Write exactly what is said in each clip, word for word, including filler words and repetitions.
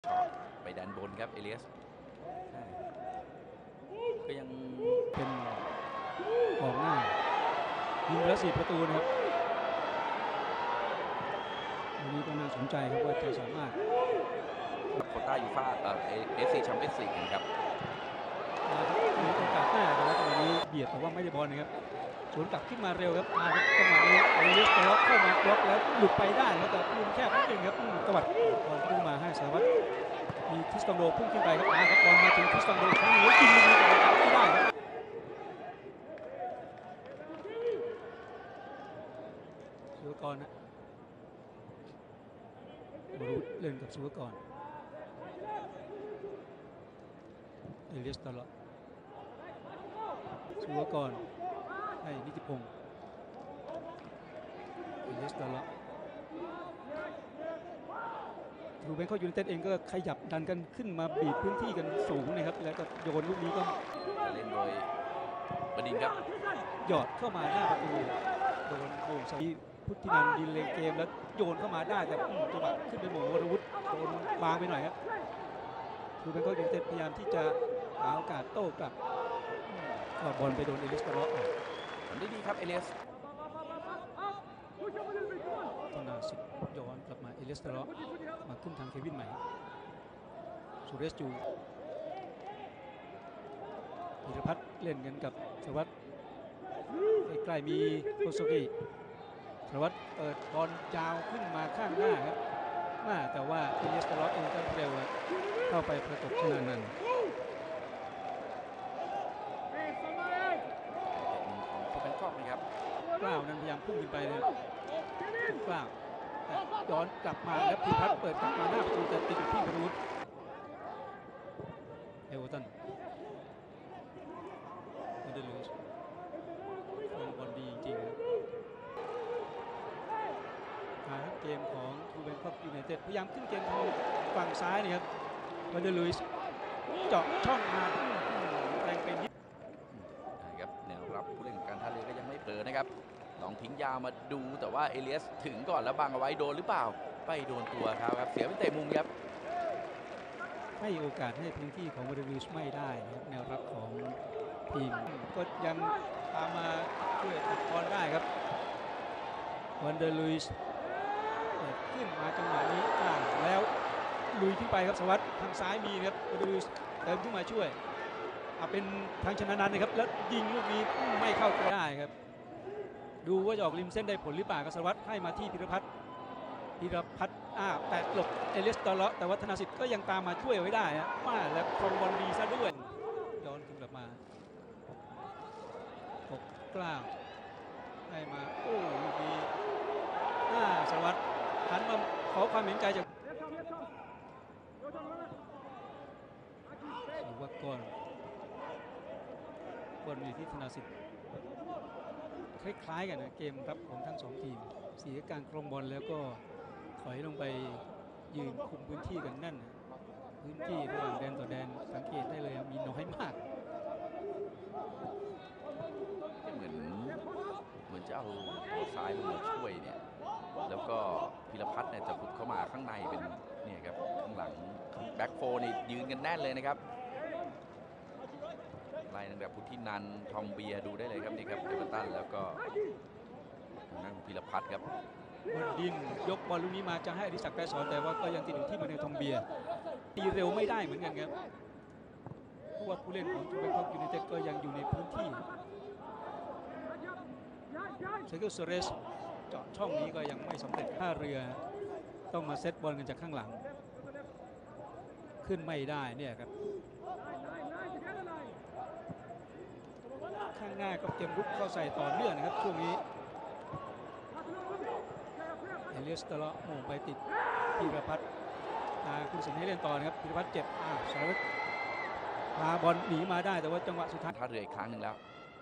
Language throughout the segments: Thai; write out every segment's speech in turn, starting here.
ไปดันบนครับเอเลียสก็ยังเป็นกองหน้ายิงแล้วสี่ประตูนะครับวันนี้ก็น่าสนใจครับว่าจะสามารถโควต้ายูฟ่าเอ่อเอฟซีแชมเปี้ยนส์ลีกนะครับมีโอกาสหน้าแต่ว่าตอนนี้เบียดแต่ว่าไม่ได้บอลนะครับสวนกลับขึ้นมาเร็วครับมาครับจังหวะนี้เอลิสล็อกเข้ามาบล็อกแล้วหลุดไปได้แล้วแต่พุ่งแค่นิดนึงครับตวัดบอลพุ่งมาให้สารวัตรมีทิสตองโดพุ่งขึ้นไปครับมาครับบอลมาถึงทิสตองโดครั้งนี้กินลูกนี้แต่ว่าไม่ได้ครับสุวกรนะบรูเล่นกับสุวกรเอลิสตลอดสุวกรให้นิติพงศ์เอลิสตลอดทูแบงคอกยูไนเต็ดเองก็ขยับดันกันขึ้นมาบีบพื้นที่กันสูงนะครับแล้วก็โยนลูกนี้ก็เล่นโดยบดินครับหยอดเข้ามาหน้าประตูโดนโด่งสวีพุทธินันดินเลงเกมแล้วโยนเข้ามาได้แต่จังหวะขึ้นไปหม่งวรวุฒิโดนบางไปหน่อยครับทูแบงคอกยูไนเต็ดพยายามที่จะหาโอกาสโต้กลับก็บอลไปโดนเอลิสตลอดออกทำได้ดีครับเอเลียสธนาสิทธิ์ย้อนกลับมาเอลิสตลอดมาขึ้นทางเควินใหม่สุเรศจูธีรพัฒน์เล่นกันกับสวัสดิ์ใกล้ๆมีโคโซกิสวัสดิ์เปิดบอลยาวขึ้นมาข้างหน้าครับมาแต่ว่าเอลิสตลอดเองก็เร็วเข้าไปประกบชนะนันท์กล้าวนั้นพยายามพุ่งขึ้นไปเลยกล้าวย้อนกลับมาแล้วพิพัฒน์เปิดกลับมาหน้าประตูแต่ติดอยู่ที่บรูซเอเวอร์ตันมันเดลูสบอลดีจริงๆครับเกมของทูแบงคอกยูไนเต็ดพยายามขึ้นเกมทางฝั่งซ้ายนี่ครับมันเดลูสเจาะช่องมาแรงเป็นนะครับแนวรับผู้เล่นการท่าเรือก็ยังไม่เปิดนะครับลองทิ้งยาวมาดูแต่ว่าเอเลียสถึงก่อนแล้วบังเอาไว้โดนหรือเปล่าไปโดนตัวเขาครับเสียเป็นเตะมุมครับให้โอกาสให้พื้นที่ของวันเดอร์ลูสไม่ได้นะครับแนวรับของทีมก็ยังตามมาช่วยตัดบอลได้ครับวันเดอร์ลูสขึ้นมาจังหวะนี้แล้วลุยขึ้นไปครับสวัสดิ์ทางซ้ายมีครับวันเดอร์ลูสเติมขึ้นมาช่วยเป็นทางชนะนันท์นะครับแล้วยิงลูกนี้ไม่เข้าตัวได้ครับดูว่าจะออกริมเส้นได้ผลหรือเปล่าครับสวัสดิ์ให้มาที่พิรพัฒน์พิรพัฒน์อ่าแตะหลบเอลิสตอเลาะแต่ว่าธนาสิทธิ์ก็ยังตามมาช่วยไว้ได้ฮะมาแล้วครองบอลดีซะด้วยย้อนขึ้นกลับมาปกกล้าวให้มาโอ้ลูกนี้อ่าสวัสดิ์หันมาขอความเห็นใจจากสุวกรบอลอยู่ที่ธนาสิทธิ์คล้ายๆกันนะเกมรับของทั้งสองทีมเสียการครองบอลแล้วก็ถอยลงไปยืนคุมพื้นที่กันแน่นพื้นที่ระหว่างแดนต่อแดนสังเกตได้เลยมีน้อยมากเหมือนเหมือนจะเอาตัวซ้ายลงมาช่วยเนี่ยแล้วก็พิรพัฒน์เนี่ยจะบุกเข้ามาข้างในเป็นเนี่ยครับข้างหลังแบ็คโฟนี่ยืนกันแน่นเลยนะครับไล่ตั้งแต่พุทธินันท์ทอมเบียดูได้เลยครับนี่ครับเอเวอร์ตันแล้วก็ทางด้านของพิรพัฒน์ครับบอลดินยกบอลลูกนี้มาจะให้อดิศักดิ์ไกรสอนแต่ว่าก็ยังติดอยู่ที่มาเนลทอมเบียตีเร็วไม่ได้เหมือนกันครับเพราะว่าผู้เล่นของทูแบงคอกยูไนเต็ดก็ยังอยู่ในพื้นที่เซเกิลโซเรสเจาะช่องนี้ก็ยังไม่สำเร็จท่าเรือต้องมาเซตบอลกันจากข้างหลังขึ้นไม่ได้เนี่ยครับข้างหน้าก็เกมรุกเข้าใส่ต่อเนื่องนะครับช่วงนี้เอเลียสตลอดโมงไปติดพีรพัฒน์คุณสิงห์ให้เล่นต่อนะครับพีรพัฒน์เจ็บสารวัตรพาบอลหนีมาได้แต่ว่าจังหวะสุดท้ายท่าเรืออีกครั้งหนึ่งแล้ว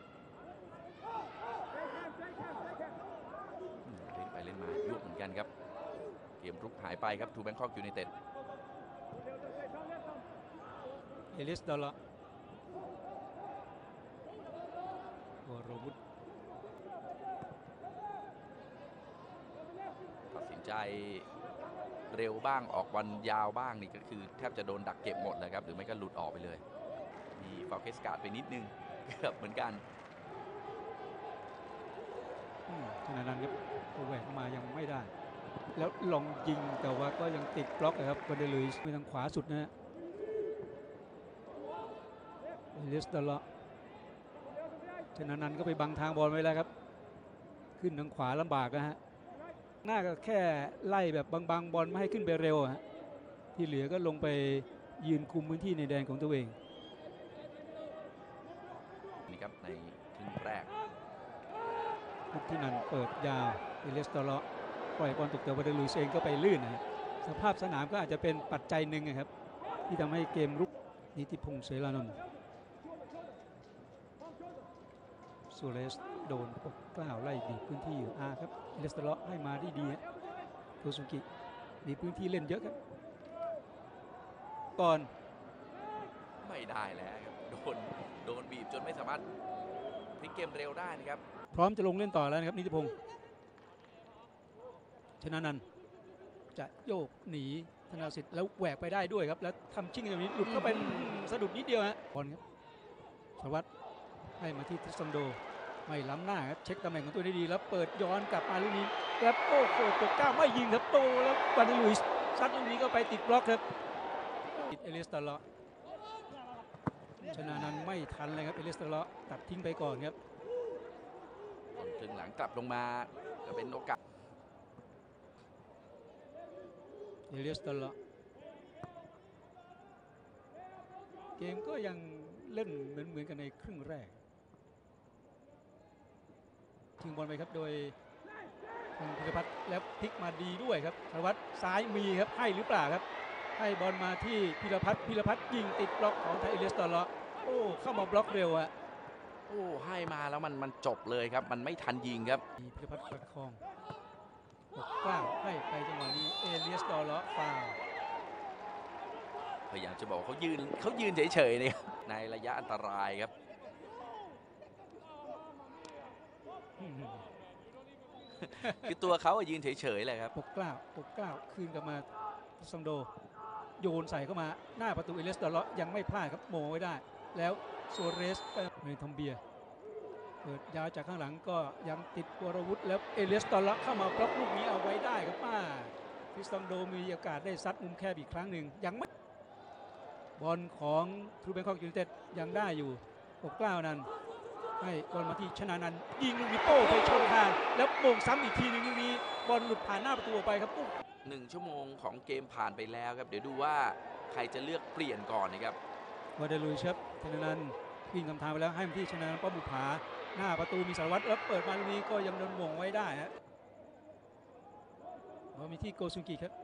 เล่นไปเล่นมายุ่งเหมือนกันครับเกมรุกหายไปครับทูแบงคอกยูไนเต็ดเอเลียสตลอดวรวุฒิตัดสินใจเร็วบ้างออกบอลยาวบ้างนี่ก็คือแทบจะโดนดักเก็บหมดเลยครับหรือไม่ก็หลุดออกไปเลยมีฟาวเคสการ์ดไปนิดนึงเกือบเหมือนกันขณะนั้นครับตัวแหวกมายังไม่ได้แล้วลองยิงแต่ว่าก็ยังติดบล็อกนะครับวันเดอร์ลุยส์ไปทางขวาสุดนะฮะเอเลียส ดอลเลาะชนะนันก็ไปบังทางบอลไว้แล้วครับขึ้นทางขวาลำบากนะฮะหน้าก็แค่ไล่แบบบังๆบอลไม่ให้ขึ้นไปเร็วฮะที่เหลือก็ลงไปยืนคุมพื้นที่ในแดนของตัวเองนี่ครับในครึ่งแรกพุทธินันเปิดยาวเอเลียส ดอลเลาะปล่อยบอลตกแต่วันเดอร์ลุยส์เองก็ไปลื่นนะสภาพสนามก็อาจจะเป็นปัจจัยหนึ่งนะครับที่ทำให้เกมรุกนิติพงษ์เสรานนท์ซูเรสโดนปกกล้าวไล่บีบพื้นที่อยู่อาครับเอเลียส ดอลเลาะให้มาได้ดีโทซุกิมีพื้นที่เล่นเยอะครับก่อนไม่ได้แล้วครับโดนโดนบีบจนไม่สามารถพลิกเกมเร็วได้นะครับพร้อมจะลงเล่นต่อแล้วนะครับนิติพงษ์ชนะนันจะโยกหนีธนาสิทธิ์แล้วแหวกไปได้ด้วยครับแล้วทำชิ่งแบบนี้หลุดเข้าไปสะดุดนิดเดียวฮะบอลครับสวัสดิ์ให้มาที่ทิสซันโดไม่ล้ำหน้าครับเช็คตำแหน่งของตัวได้ดีแล้วเปิดย้อนกลับมาลูกนี้แล้วโอ้โหปกก้าไม่ยิงครับโตแล้ววันเดอร์ลุยส์ซัดลูกนี้ก็ไปติดบล็อกครับติดเอเลียส ดอลเลาะชนะนันไม่ทันเลยครับเอเลียส ดอลเลาะตัดทิ้งไปก่อนครับตอนถึงหลังกลับลงมาก็เป็นโอกาสเอเลียส ดอลเลาะเกมก็ยังเล่นเหมือนเหมือนกันในครึ่งแรกทิ้งบอลไปครับโดยทางพิรพัฒน์แล้วพลิกมาดีด้วยครับสวัสดิ์ซ้ายมีครับให้หรือเปล่าครับให้บอลมาที่พิรพัฒน์พิรพัฒน์ยิงติดบล็อกของไทยเอเลียส ดอลเลาะโอ้เข้ามาบล็อกเร็วอะโอ้ให้มาแล้วมันมันจบเลยครับมันไม่ทันยิงครับพิรพัฒน์ประคองปกกล้าให้ไปจังหวะนี้เอเลียส ดอลเลาะฟาวพยายามจะบอกเขายืนเขายืนเฉยๆเนี่ยในระยะอันตรายครับคือตัวเขายืนเฉยๆเลยครับปกกล้าปกกล้าคืนกลับมาซังโดโยนใส่เข้ามาหน้าประตูเอเลียส ดอลเลาะยังไม่พลาดครับโมไว้ได้แล้วโซเรสไปเมนทอมเบียเปิดยาวจากข้างหลังก็ยังติดวรวุฒิแล้วเอเลียส ดอลเลาะเข้ามาบล็อกลูกนี้เอาไว้ได้ครับป้าทิสซังโดมีโอกาสได้ซัดมุมแคบอีกครั้งหนึ่งยังไม่บอลของทรูแบงคอกยูไนเต็ดยังได้อยู่ปกกล้านั้นให้บอลมาที่ชนะนันยิงลูกนี้โป้ไปชนคานแล้วโป่งซ้ำอีกทีนึงลูกนี้บอลหลุดผ่านหน้าประตูออกไปครับปุ๊บหนึ่งชั่วโมงของเกมผ่านไปแล้วครับเดี๋ยวดูว่าใครจะเลือกเปลี่ยนก่อนนะครับวาเดลุยส์ครับชนะนันวิ่งกำทางไปแล้วให้มาที่ชนะนันป้อมบุภาหน้าประตูมีสารวัตรแล้วเปิดมาลูกนี้ก็ยังโดนหม่งไว้ได้ฮะบอลมีที่โกซุกิครับ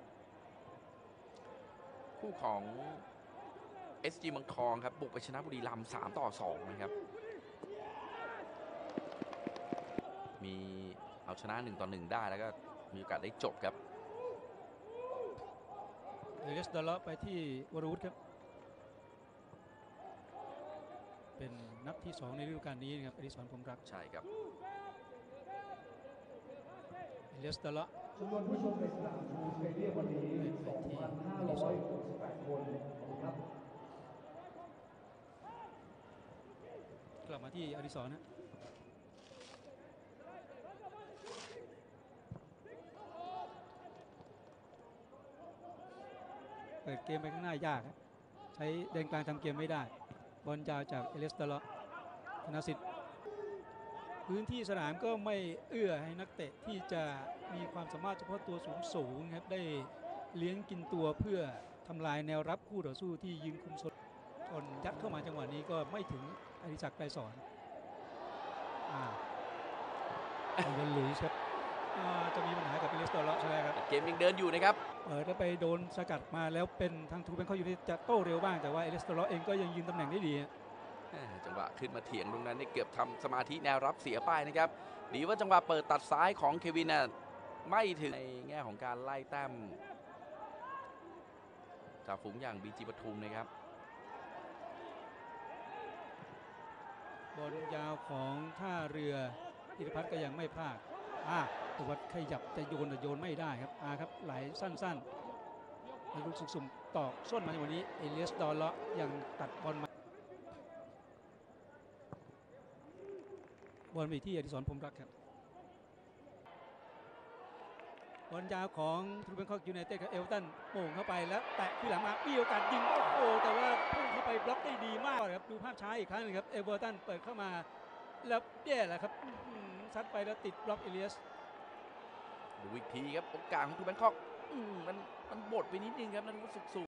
คู่ของ เอส จี เมืองทองครับบุกไปชนะบุรีรัมย์สามต่อสองนะครับมีเอาชนะหนึ่งต่อหนึ่งได้แล้วก็มีโอกาสได้จบครับเอเลียส ดอลเลาะไปที่วรวุฒิครับเป็นนัดที่สองในฤดูกาลนี้นะครับอดิศร พรหมรักใช่ครับเอเลียส ดอลเลาะจำนวนผู้ชมในสนามทูสเตเดียมวันนี้ สองพันห้าร้อยหกสิบแปด คนครับกลับมาที่อดิศรนะเปิดเกมไปข้างหน้ายากใช้แดนกลางทำเกมไม่ได้บอลยาวจากเอเลียส ดอลเลาะธนสิทธิ์พื้นที่สนามก็ไม่เอื้อให้นักเตะที่จะมีความสามารถเฉพาะตัวสูงสูงครับได้เลี้ยงกินตัวเพื่อทำลายแนวรับคู่ต่อสู้ที่ยืนคุมชนชนยัดเข้ามาจังหวะนี้ก็ไม่ถึงอดิศักดิ์ ไกรสอนอ่าเดินลุยครับจะมีปัญหากับเอเลียส ดอลเลาะใช่ไหมครับเกมยังเดินอยู่นะครับเปิดแล้วไปโดนสกัดมาแล้วเป็นทางทูแบงคอกยูไนเต็ดจะโต้เร็วบ้างแต่ว่าเอเลียส ดอลเลาะเองก็ยังยืนตำแหน่งได้ดีจังหวะขึ้นมาเถียงตรงนั้นนี่เกือบทำสมาธิแนวรับเสียไปนะครับดีว่าจังหวะเปิดตัดซ้ายของเควินน่ะไม่ถึงในแง่ของการไล่แต้มจากฝูงอย่างบีจีปทุมนะครับบอลยาวของท่าเรืออิทธิพัฒน์ก็ยังไม่พลาดอ่าตัววัดขยับจะโยนแต่โยนไม่ได้ครับอ่าครับไหลสั้นๆแล้วลูกสุกสุ่มตอกส้นมาในวันนี้เอเลียสดอลเลาะยังตัดบอลมาบอลไปที่อดิศรพรหมรักครับบอลยาวของทรูเบนคอกยูไนเต็ดกับเอลตันโป่งเข้าไปแล้วแตะที่หลังมามีโอกาสยิงโอ้โหแต่ว่าพุ่งเข้าไปบล็อกได้ดีมากครับดูภาพช้าอีกครั้งนึงครับเอเวอร์ตันเปิดเข้ามาแล้วแย่แหละครับซัดไปแล้วติดบล็อกเอเลียสดูอีกทีครับโอกาสของทูแบงคอกอืมมันมันบดไปนิดนึงครับนัทวุฒิสุขสุ